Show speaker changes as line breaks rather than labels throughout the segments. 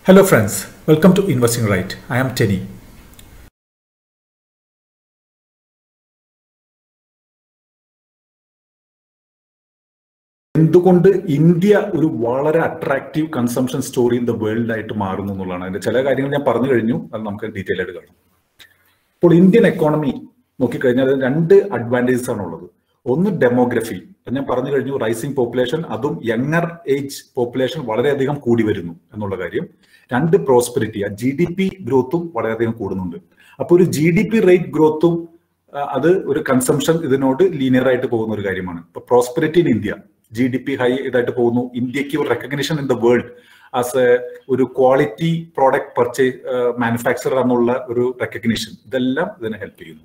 Hello friends, welcome to Investing Right. I am Tenny. എന്തുകൊണ്ട് India ഒരു വളരെ attractive consumption story in the world ആയിട്ട് മാറുന്നു എന്നുള്ളതാണ്. അതിന്റെ ചില കാര്യങ്ങൾ ഞാൻ പറഞ്ഞു കഴിഞ്ഞു, അത് നമുക്ക് ഡീറ്റെയിൽ ആയിട്ട് കാണാം. ഇപ്പോൾ ഇന്ത്യൻ എക്കോണമി നോക്കിക്കഴിഞ്ഞാൽ അതിന് രണ്ട് അഡ്വാൻറ്റേജസ് ആണ് ഉള്ളത്. ഒന്ന് ഡെമോഗ്രഫി, ഞാൻ പറഞ്ഞു കഴിഞ്ഞു, റൈസിംഗ് പോപ്പുലേഷൻ, അതും യങ്ങർ ഏജ് പോപ്പുലേഷൻ വളരെയധികം കൂടി വരുന്നു എന്നുള്ള കാര്യം. രണ്ട് പ്രോസ്പെരിറ്റി, ആ GDP ഗ്രോത്തും വളരെയധികം കൂടുന്നുണ്ട്. അപ്പോൾ ഒരു GDP റേറ്റ് ഗ്രോത്തും അത് ഒരു കൺസംഷൻ ഇതിനോട് ലീനിയർ ആയിട്ട് പോകുന്ന ഒരു കാര്യമാണ്. ഇപ്പൊ prosperity in India, GDP high ഇതായിട്ട് പോകുന്നു. ഇന്ത്യക്ക് ഒരു recognition in the world as a ഒരു ക്വാളിറ്റി പ്രോഡക്റ്റ് പർച്ചേസ് മാനുഫാക്ചറർ എന്നുള്ള ഒരു റെക്കഗ്നിഷൻ, ഇതെല്ലാം ഇതിനെ ഹെൽപ്പ് ചെയ്യുന്നു.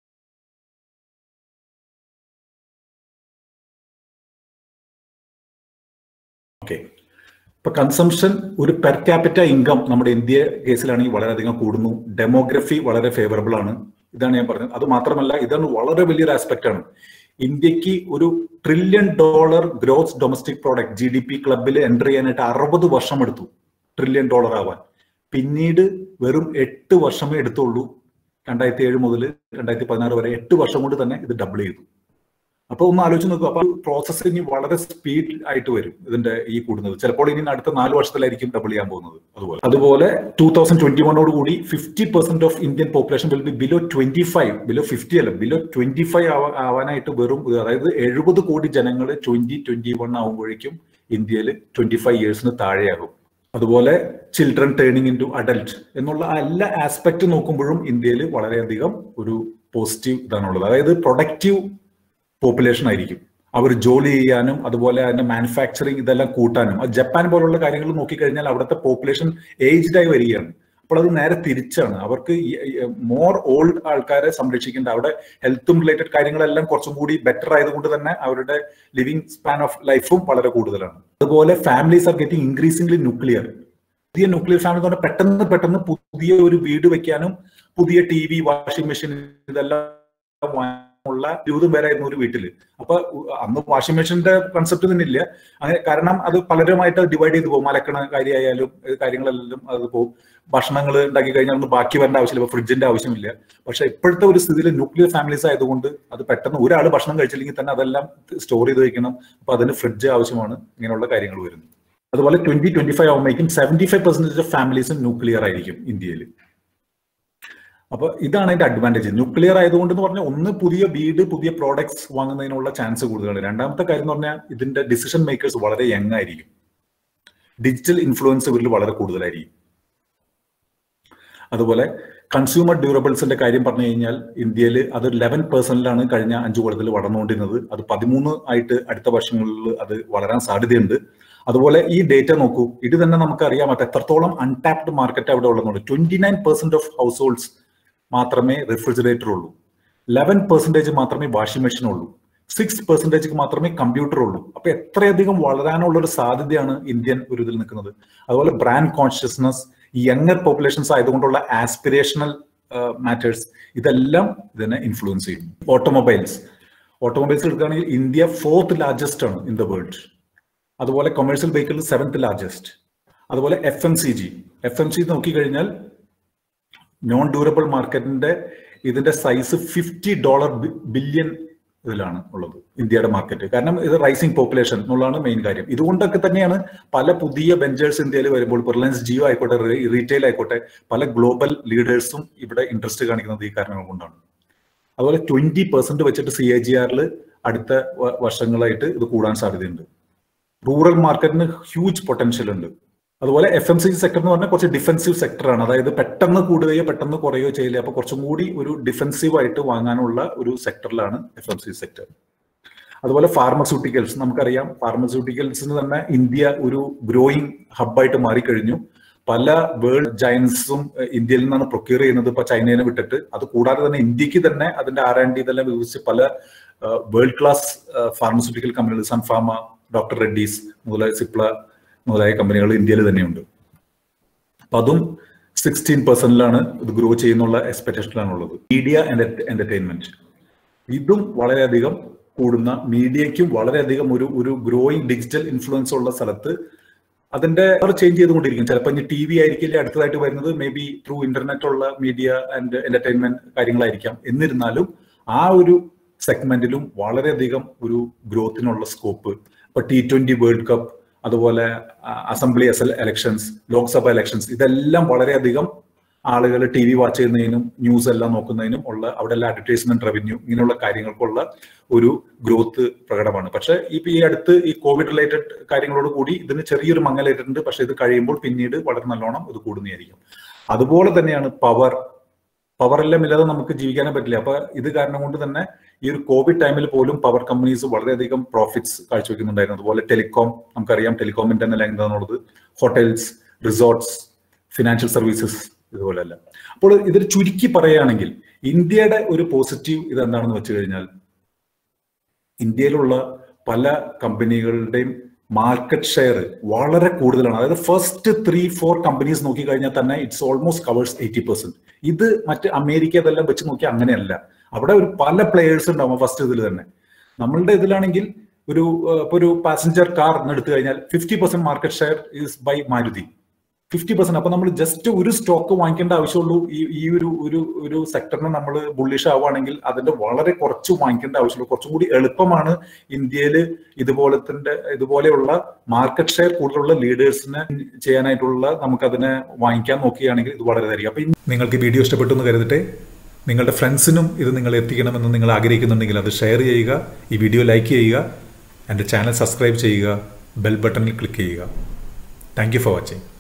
ഓക്കെ, ഇപ്പൊ കൺസംഷൻ ഒരു പെർ ക്യാപിറ്റ ഇൻകം നമ്മുടെ ഇന്ത്യ കേസിലാണെങ്കിൽ വളരെയധികം കൂടുന്നു. ഡെമോഗ്രഫി വളരെ ഫേവറബിൾ ആണ്, ഇതാണ് ഞാൻ പറഞ്ഞത്. അത് മാത്രമല്ല, ഇതാണ് വളരെ വലിയൊരു ആസ്പെക്ട് ആണ്. ഇന്ത്യക്ക് ഒരു $1 trillion gross domestic product GDP ക്ലബിൽ എൻ്റർ ചെയ്യാനായിട്ട് 60 വർഷം എടുത്തു $1 ട്രില്യൺ ആവാൻ. പിന്നീട് വെറും 8 വർഷമേ എടുത്തുള്ളൂ. 2007 മുതൽ 2016 വരെ 8 വർഷം കൊണ്ട് തന്നെ ഇത് ഡബിൾ ചെയ്തു. അപ്പൊ ഒന്ന് ആലോചിച്ച് നോക്കുക. അപ്പൊ പ്രോസസ് ഇനി വളരെ സ്പീഡ് ആയിട്ട് വരും ഇതിന്റെ ഈ കൂടുന്നത്. ചിലപ്പോൾ ഇനി അടുത്ത 4 വർഷത്തിലായിരിക്കും ഡബിൾ ചെയ്യാൻ പോകുന്നത്. അതുപോലെ 2021 കൂടി 50% of Indian population will be below 25, below 50 അല്ല, ബിലോ 25 ആവാനായിട്ട് വെറും, അതായത് 70 കോടി ജനങ്ങൾ 2021 ആവുമ്പോഴേക്കും ഇന്ത്യയിൽ 25 ഇയേഴ്സിന് താഴെയാകും. അതുപോലെ children turning into adult എന്നുള്ള എല്ലാ ആസ്പെക്ട് നോക്കുമ്പോഴും ഇന്ത്യയിൽ വളരെയധികം ഒരു പോസിറ്റീവ് ഇതാണുള്ളത്. അതായത് പ്രൊഡക്റ്റീവ് പോപ്പുലേഷൻ ആയിരിക്കും. അവർ ജോലി ചെയ്യാനും അതുപോലെ അതിന്റെ മാനുഫാക്ചറിങ് ഇതെല്ലാം കൂട്ടാനും. ജപ്പാൻ പോലുള്ള കാര്യങ്ങൾ നോക്കിക്കഴിഞ്ഞാൽ അവിടുത്തെ പോപ്പുലേഷൻ ഏജ്ഡ് ആയി വരികയാണ്. അപ്പോൾ അത് നേരെ തിരിച്ചാണ്. അവർക്ക് മോർ ഓൾഡ് ആൾക്കാരെ സംരക്ഷിക്കേണ്ട, അവിടെ ഹെൽത്തും റിലേറ്റഡ് കാര്യങ്ങളെല്ലാം കുറച്ചും കൂടി ബെറ്റർ ആയതുകൊണ്ട് തന്നെ അവരുടെ ലിവിങ് സ്പാൻ ഓഫ് ലൈഫും വളരെ കൂടുതലാണ്. അതുപോലെ families are getting increasingly nuclear. പുതിയ ന്യൂക്ലിയർ ഫാമിലി എന്ന് പറഞ്ഞാൽ പെട്ടെന്ന് പുതിയ ഒരു വീട് വെക്കാനും പുതിയ TV, വാഷിംഗ് മെഷീൻ ഇതെല്ലാം ഉള്ള 20 പേരായിരുന്നു ഒരു വീട്ടില്. അപ്പൊ അന്ന് വാഷിംഗ് മെഷീന്റെ കൺസെപ്റ്റ് തന്നെ ഇല്ല അങ്ങനെ, കാരണം അത് പലരുമായിട്ട് ഡിവൈഡ് ചെയ്ത് പോകും. അലക്കണ കാര്യമായാലും കാര്യങ്ങളെല്ലാം അത് പോകും. ഭക്ഷണങ്ങൾ ഉണ്ടാക്കി കഴിഞ്ഞാൽ ഒന്നും ബാക്കി വരേണ്ട ആവശ്യമില്ല, ഇപ്പൊ ഫ്രിഡ്ജിന്റെ ആവശ്യമില്ല. പക്ഷെ ഇപ്പോഴത്തെ ഒരു സ്ഥിതിയിൽ ന്യൂക്ലിയർ ഫാമിലീസ് ആയതുകൊണ്ട് അത് പെട്ടെന്ന് ഒരാൾ ഭക്ഷണം കഴിച്ചില്ലെങ്കിൽ തന്നെ അതെല്ലാം സ്റ്റോർ ചെയ്ത് വെക്കണം. അപ്പൊ അതിന് ഫ്രിഡ്ജ് ആവശ്യമാണ്. ഇങ്ങനെയുള്ള കാര്യങ്ങൾ വരുന്നു. അതുപോലെ 2025 ആവുമ്പോഴേക്കും 75% ഓഫ് ഫാമിലീസും ന്യൂക്ലിയർ ആയിരിക്കും ഇന്ത്യയിൽ. അപ്പൊ ഇതാണ് അതിന്റെ അഡ്വാൻറ്റേജ്. ന്യൂക്ലിയർ ആയതുകൊണ്ട് എന്ന് പറഞ്ഞാൽ ഒന്ന് പുതിയ വീട്, പുതിയ പ്രോഡക്ട്സ് വാങ്ങുന്നതിനുള്ള ചാൻസ് കൂടുതലാണ്. രണ്ടാമത്തെ കാര്യം എന്ന് പറഞ്ഞാൽ ഇതിന്റെ ഡിസിഷൻ മേക്കേഴ്സ് വളരെ യങ് ആയിരിക്കും. ഡിജിറ്റൽ ഇൻഫ്ലുവൻസ് ഇവരിൽ വളരെ കൂടുതലായിരിക്കും. അതുപോലെ കൺസ്യൂമർ ഡ്യൂറബിൾസിന്റെ കാര്യം പറഞ്ഞു കഴിഞ്ഞാൽ ഇന്ത്യയിൽ അത് 11% കഴിഞ്ഞ 5 കൊല്ലത്തിൽ വളർന്നുകൊണ്ടിരുന്നത്. അത് 13 ആയിട്ട് അടുത്ത വർഷങ്ങളിൽ അത് വളരാൻ സാധ്യതയുണ്ട്. അതുപോലെ ഈ ഡേറ്റ നോക്കൂ, ഇത് തന്നെ നമുക്കറിയാം എത്രത്തോളം അൺടാപ്ഡ് മാർക്കറ്റ് അവിടെ ഉള്ളതുകൊണ്ട്. 29% ഓഫ് ഹൗസ് ഹോൾഡ്സ് മാത്രമേ റെഫ്രിജറേറ്റർ ഉള്ളൂ, 11% മാത്രമേ വാഷിംഗ് മെഷീൻ ഉള്ളൂ, 6% മാത്രമേ കമ്പ്യൂട്ടർ ഉള്ളൂ. അപ്പൊ എത്രയധികം വളരാനുള്ള ഒരു സാധ്യതയാണ് ഇന്ത്യൻ ഒരു ഇതിൽ നിൽക്കുന്നത്. അതുപോലെ ബ്രാൻഡ് കോൺഷ്യസ്നസ്, യങ്ങർ പോപ്പുലേഷൻസ് ആയതുകൊണ്ടുള്ള ആസ്പിറേഷണൽ മാറ്റേഴ്സ്, ഇതെല്ലാം ഇതിനെ ഇൻഫ്ലുവൻസ് ചെയ്യും. ഓട്ടോമൊബൈൽസ് എടുക്കുകയാണെങ്കിൽ ഇന്ത്യ 4th ലാർജസ്റ്റ് ആണ് ഇൻ ദ വേൾഡ്. അതുപോലെ കൊമേഴ്സ്യൽ വെഹിക്കിൾ 7th ലാർജസ്റ്റ്. അതുപോലെ FMCG നോക്കിക്കഴിഞ്ഞാൽ നോൺ ഡ്യൂറബിൾ മാർക്കറ്റിന്റെ ഇതിന്റെ സൈസ് $50 ബില്യൺ ഇതിലാണ് ഉള്ളത് ഇന്ത്യയുടെ മാർക്കറ്റ്. കാരണം ഇത് റൈസിംഗ് പോപ്പുലേഷൻ എന്നുള്ളതാണ് മെയിൻ കാര്യം. ഇതുകൊണ്ടൊക്കെ തന്നെയാണ് പല പുതിയ വെഞ്ചേഴ്സ് ഇന്ത്യയിൽ വരുമ്പോൾ, റിലയൻസ് ജിയോ ആയിക്കോട്ടെ, റീറ്റെയിൽ ആയിക്കോട്ടെ, പല ഗ്ലോബൽ ലീഡേഴ്സും ഇവിടെ ഇൻട്രസ്റ്റ് കാണിക്കുന്നത് ഈ കാരണങ്ങൾ കൊണ്ടാണ്. അതുപോലെ 20% വെച്ചിട്ട് CAGR അടുത്ത വർഷങ്ങളായിട്ട് ഇത് കൂടാൻ സാധ്യതയുണ്ട്. റൂറൽ മാർക്കറ്റിന് ഹ്യൂജ് പൊട്ടൻഷ്യൽ ഉണ്ട്. അതുപോലെ FMCG സെക്ടർ എന്ന് പറഞ്ഞാൽ കുറച്ച് ഡിഫെൻസീവ് സെക്ടറാണ്. അതായത് പെട്ടെന്ന് കൂടുകയോ പെട്ടെന്ന് കുറയുകയോ ചെയ്യില്ല. അപ്പൊ കുറച്ചും കൂടി ഒരു ഡിഫെൻസീവ് ആയിട്ട് വാങ്ങാനുള്ള ഒരു സെക്ടറിലാണ് FMCG സെക്ടർ. അതുപോലെ ഫാർമസ്യൂട്ടിക്കൽസ്, നമുക്കറിയാം ഫാർമസ്യൂട്ടിക്കൽസിന് തന്നെ ഇന്ത്യ ഒരു ഗ്രോയിങ് ഹബ്ബായിട്ട് മാറിക്കഴിഞ്ഞു. പല വേൾഡ് ജയൻസും ഇന്ത്യയിൽ നിന്നാണ് പ്രൊക്യൂർ ചെയ്യുന്നത്, ഇപ്പൊ ചൈനയെ വിട്ടിട്ട്. അത് കൂടാതെ തന്നെ ഇന്ത്യക്ക് തന്നെ അതിന്റെ R&D ഇതെല്ലാം വികസിച്ച് പല വേൾഡ് ക്ലാസ് ഫാർമസ്യൂട്ടിക്കൽ കമ്പനികൾ, സൺഫാർമ, ഡോക്ടർ റെഡ്ഡീസ് മുതലായ സിപ്ല മുതലായ കമ്പനികൾ ഇന്ത്യയിൽ തന്നെയുണ്ട്. അപ്പൊ അതും 16%ലാണ് ഇത് ഗ്രോ ചെയ്യുന്നുള്ള എക്സ്പെക്ടേഷനിലാണുള്ളത്. മീഡിയ ആൻഡ് എന്റർടൈൻമെന്റ്, ഇതും വളരെയധികം കൂടുന്ന, മീഡിയയ്ക്കും വളരെയധികം ഒരു ഗ്രോയിങ് ഡിജിറ്റൽ ഇൻഫ്ലുവൻസ് ഉള്ള സ്ഥലത്ത് അതിന്റെ ചേഞ്ച് ചെയ്തുകൊണ്ടിരിക്കും. ചിലപ്പോൾ ഇനി ടി വി ആയിരിക്കില്ല അടുത്തതായിട്ട് വരുന്നത്, മേ ബി ത്രൂ ഇന്റർനെറ്റ് ഉള്ള മീഡിയ ആൻഡ് എന്റർടൈൻമെന്റ് കാര്യങ്ങളായിരിക്കാം. എന്നിരുന്നാലും ആ ഒരു സെഗ്മെന്റിലും വളരെയധികം ഒരു ഗ്രോത്തിനുള്ള സ്കോപ്പ്. ഇപ്പൊ T20 വേൾഡ് കപ്പ്, അതുപോലെ അസംബ്ലി എലക്ഷൻസ്, ലോക്സഭ എലക്ഷൻസ്, ഇതെല്ലാം വളരെയധികം ആളുകൾ ടി വി വാച്ച് ചെയ്യുന്നതിനും ന്യൂസ് എല്ലാം നോക്കുന്നതിനും ഉള്ള അവിടെ എല്ലാം അഡ്വർടൈസ്മെന്റ് റവന്യൂ ഇങ്ങനെയുള്ള കാര്യങ്ങൾക്കുള്ള ഒരു ഗ്രോത്ത് പ്രകടമാണ്. പക്ഷെ ഈ അടുത്ത് ഈ കോവിഡ് റിലേറ്റഡ് കാര്യങ്ങളോട് കൂടി ഇതിന് ചെറിയൊരു മങ്ങലേറ്റിട്ടുണ്ട്. പക്ഷെ ഇത് കഴിയുമ്പോൾ പിന്നീട് വളരെ നല്ലോണം ഇത് കൂടുന്നതായിരിക്കും. അതുപോലെ തന്നെയാണ് പവറെല്ലാം ഇല്ലാതെ നമുക്ക് ജീവിക്കാനേ പറ്റില്ല. അപ്പൊ ഇത് കാരണം കൊണ്ട് തന്നെ ഈ ഒരു കോവിഡ് ടൈമിൽ പോലും പവർ കമ്പനീസ് വളരെയധികം പ്രോഫിറ്റ്സ് കാഴ്ചവെക്കുന്നുണ്ടായിരുന്നു. അതുപോലെ ടെലികോം, നമുക്കറിയാം ടെലികോമിന്റെ തന്നെ ലൈൻ എന്താണെന്നുള്ളത്, ഹോട്ടൽസ്, റിസോർട്ട്സ്, ഫിനാൻഷ്യൽ സർവീസസ്, ഇതുപോലെയല്ല. അപ്പോൾ ഇതിൽ ചുരുക്കി പറയുകയാണെങ്കിൽ ഇന്ത്യയുടെ ഒരു പോസിറ്റീവ് ഇതെന്താണെന്ന് വെച്ച് കഴിഞ്ഞാൽ, ഇന്ത്യയിലുള്ള പല കമ്പനികളുടെയും മാർക്കറ്റ് ഷെയർ വളരെ കൂടുതലാണ്. അതായത് ഫസ്റ്റ് 3-4 കമ്പനീസ് നോക്കിക്കഴിഞ്ഞാൽ തന്നെ ഇറ്റ്സ് ഓൾമോസ്റ്റ് കവേഴ്സ് 80%. ഇത് മറ്റ് അമേരിക്ക ഇതെല്ലാം വെച്ച് നോക്കിയാൽ അങ്ങനെയല്ല. അവിടെ ഒരു പല പ്ലേയേഴ്സ് ഉണ്ടാവും ഫസ്റ്റ് ഇതിൽ തന്നെ. നമ്മളുടെ ഇതിലാണെങ്കിൽ ഒരു പാസഞ്ചർ കാർ എടുത്തു കഴിഞ്ഞാൽ 50% market share is by Maruti, 50%. അപ്പൊ നമ്മൾ ജസ്റ്റ് ഒരു സ്റ്റോക്ക് വാങ്ങിക്കേണ്ട ആവശ്യമുള്ളൂ. ഈ ഒരു സെക്ടറിനെ നമ്മൾ ബുള്ളിഷ് ആവുകയാണെങ്കിൽ അതിന്റെ വളരെ കുറച്ച് വാങ്ങിക്കേണ്ട ആവശ്യമുള്ളൂ. കുറച്ചും കൂടി എളുപ്പമാണ് ഇന്ത്യയിൽ ഇതുപോലെയുള്ള മാർക്കറ്റ് ഷെയർ കൂടുതലുള്ള ലീഡേഴ്സിനെ ചെയ്യാനായിട്ടുള്ള നമുക്കതിനെ വാങ്ങിക്കാൻ നോക്കുകയാണെങ്കിൽ ഇത് വളരെ അധികം. അപ്പൊ നിങ്ങൾക്ക് വീഡിയോ ഇഷ്ടപ്പെട്ടു എന്ന് കരുതട്ടെ. നിങ്ങളുടെ ഫ്രണ്ട്സിനും ഇത് നിങ്ങൾ എത്തിക്കണമെന്ന് നിങ്ങൾ ആഗ്രഹിക്കുന്നുണ്ടെങ്കിൽ അത് ഷെയർ ചെയ്യുക, ഈ വീഡിയോ ലൈക്ക് ചെയ്യുക, എൻ്റെ ചാനൽ സബ്സ്ക്രൈബ് ചെയ്യുക, ബെൽ ബട്ടണിൽ ക്ലിക്ക് ചെയ്യുക. Thank you for watching.